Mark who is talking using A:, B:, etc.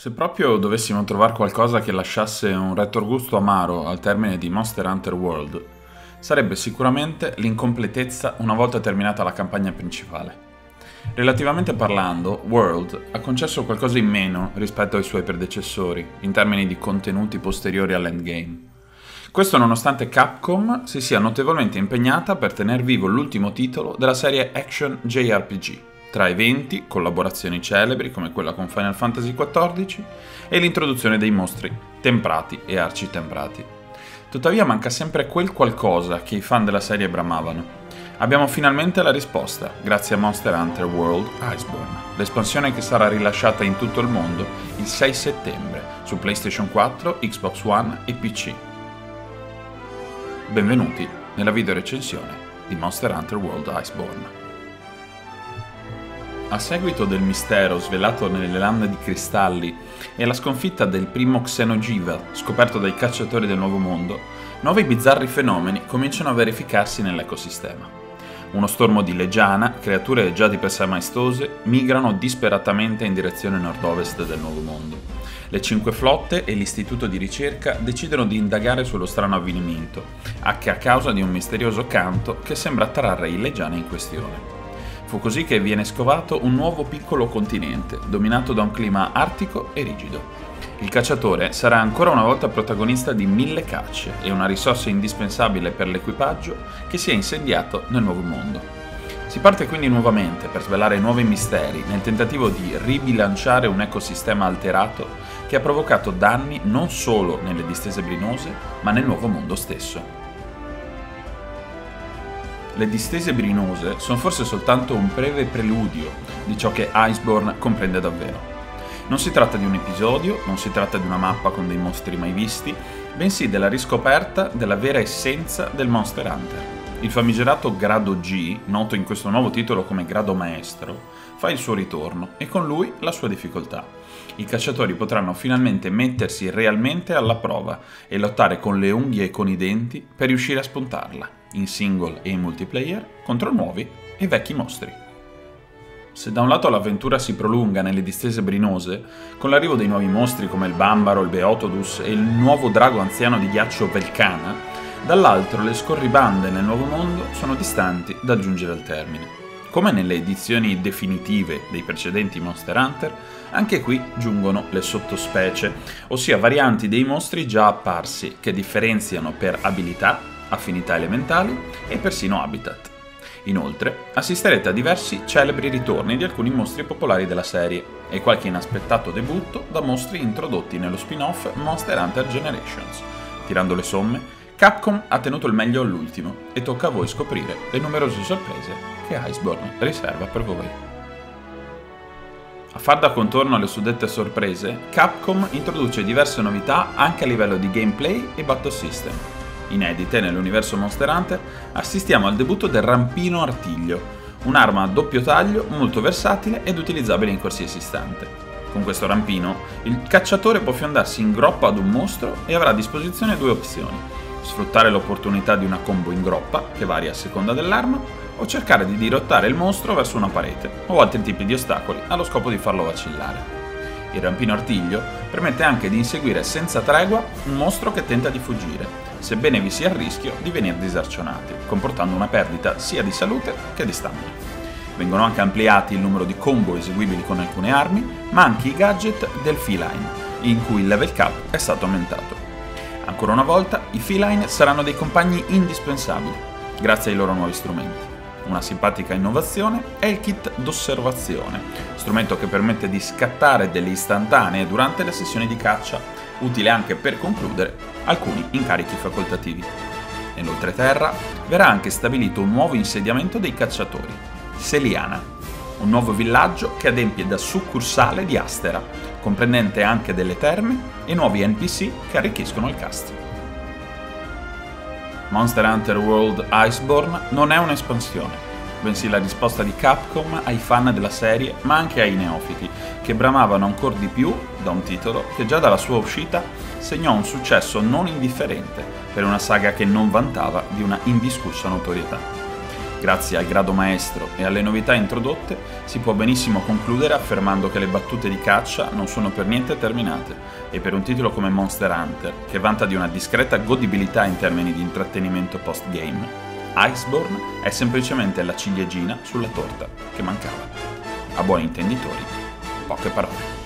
A: Se proprio dovessimo trovare qualcosa che lasciasse un retrogusto amaro al termine di Monster Hunter World, sarebbe sicuramente l'incompletezza una volta terminata la campagna principale. Relativamente parlando, World ha concesso qualcosa in meno rispetto ai suoi predecessori, in termini di contenuti posteriori all'endgame. Questo nonostante Capcom si sia notevolmente impegnata per tener vivo l'ultimo titolo della serie Action JRPG, tra eventi, collaborazioni celebri come quella con Final Fantasy XIV e l'introduzione dei mostri temprati e arcitemprati. Tuttavia manca sempre quel qualcosa che i fan della serie bramavano. Abbiamo finalmente la risposta, grazie a Monster Hunter World Iceborne, l'espansione che sarà rilasciata in tutto il mondo il 6 settembre su PlayStation 4, Xbox One e PC. Benvenuti nella video recensione di Monster Hunter World Iceborne. A seguito del mistero svelato nelle lande di cristalli e alla sconfitta del primo Xeno'jiiva scoperto dai cacciatori del Nuovo Mondo, nuovi bizzarri fenomeni cominciano a verificarsi nell'ecosistema. Uno stormo di legiana, creature già di per sé maestose, migrano disperatamente in direzione nord-ovest del Nuovo Mondo. Le 5 flotte e l'istituto di ricerca decidono di indagare sullo strano avvenimento, anche a causa di un misterioso canto che sembra trarre i legiani in questione. Fu così che viene scovato un nuovo piccolo continente, dominato da un clima artico e rigido. Il cacciatore sarà ancora una volta protagonista di 1000 cacce e una risorsa indispensabile per l'equipaggio che si è insediato nel Nuovo Mondo. Si parte quindi nuovamente per svelare nuovi misteri nel tentativo di ribilanciare un ecosistema alterato che ha provocato danni non solo nelle distese brinose, ma nel Nuovo Mondo stesso. Le distese brinose sono forse soltanto un breve preludio di ciò che Iceborne comprende davvero. Non si tratta di un episodio, non si tratta di una mappa con dei mostri mai visti, bensì della riscoperta della vera essenza del Monster Hunter. Il famigerato grado G, noto in questo nuovo titolo come grado maestro, fa il suo ritorno e con lui la sua difficoltà. I cacciatori potranno finalmente mettersi realmente alla prova e lottare con le unghie e con i denti per riuscire a spuntarla, in single e in multiplayer, contro nuovi e vecchi mostri. Se da un lato l'avventura si prolunga nelle distese brinose, con l'arrivo dei nuovi mostri come il Bambaro, il Beotodus e il nuovo drago anziano di ghiaccio Velkhana, dall'altro le scorribande nel Nuovo Mondo sono distanti da giungere al termine. Come nelle edizioni definitive dei precedenti Monster Hunter, anche qui giungono le sottospecie, ossia varianti dei mostri già apparsi che differenziano per abilità, affinità elementali e persino habitat. Inoltre, assisterete a diversi celebri ritorni di alcuni mostri popolari della serie e qualche inaspettato debutto da mostri introdotti nello spin-off Monster Hunter Generations. Tirando le somme, Capcom ha tenuto il meglio all'ultimo e tocca a voi scoprire le numerose sorprese che Iceborne riserva per voi. A far da contorno alle suddette sorprese, Capcom introduce diverse novità anche a livello di gameplay e battle system. Inedite nell'universo Monster Hunter, assistiamo al debutto del rampino artiglio, un'arma a doppio taglio molto versatile ed utilizzabile in qualsiasi istante. Con questo rampino, il cacciatore può fiondarsi in groppa ad un mostro e avrà a disposizione due opzioni: sfruttare l'opportunità di una combo in groppa, che varia a seconda dell'arma, o cercare di dirottare il mostro verso una parete o altri tipi di ostacoli allo scopo di farlo vacillare. Il rampino artiglio permette anche di inseguire senza tregua un mostro che tenta di fuggire, sebbene vi sia il rischio di venire disarcionati, comportando una perdita sia di salute che di stamina. Vengono anche ampliati il numero di combo eseguibili con alcune armi, ma anche i gadget del feline, in cui il level cap è stato aumentato. Ancora una volta, i feline saranno dei compagni indispensabili, grazie ai loro nuovi strumenti. Una simpatica innovazione è il kit d'osservazione, strumento che permette di scattare delle istantanee durante le sessioni di caccia, utile anche per concludere alcuni incarichi facoltativi. Nell'oltreterra verrà anche stabilito un nuovo insediamento dei cacciatori, Seliana, un nuovo villaggio che adempie da succursale di Astera, comprendente anche delle terme e nuovi NPC che arricchiscono il cast. Monster Hunter World Iceborne non è un'espansione, bensì la risposta di Capcom ai fan della serie, ma anche ai neofiti, che bramavano ancor di più da un titolo che già dalla sua uscita segnò un successo non indifferente per una saga che non vantava di una indiscussa notorietà. Grazie al grado maestro e alle novità introdotte, si può benissimo concludere affermando che le battute di caccia non sono per niente terminate, e per un titolo come Monster Hunter, che vanta di una discreta godibilità in termini di intrattenimento post-game, Iceborne è semplicemente la ciliegina sulla torta che mancava. A buoni intenditori, poche parole.